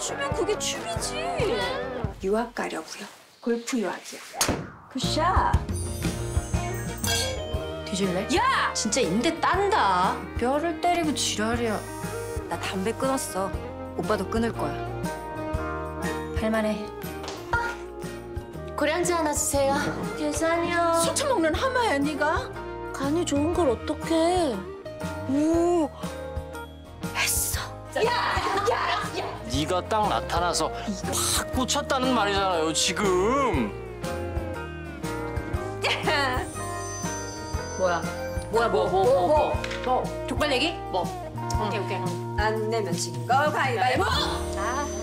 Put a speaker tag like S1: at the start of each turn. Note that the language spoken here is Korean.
S1: 주면 그게 춤이지.
S2: 유학 가려고요. 골프 유학이요.
S1: 굿샷.
S3: 뒤질래?
S1: 야!
S3: 진짜 인대 딴다. 뼈를 때리고 지랄이야.
S1: 나 담배 끊었어. 오빠도 끊을 거야.
S3: 할만해.
S4: 고량주 하나 주세요. 계산이요.
S1: 술 처먹는 하마야, 네가?
S4: 간이 좋은 걸 어떡해.
S1: 오, 했어.
S5: 네가 딱 나타나서 확 꽂혔다는 말이잖아요, 지금.
S3: 뭐? 족발 내기?
S1: 안 내면 진 거 가위바위보.
S3: 아.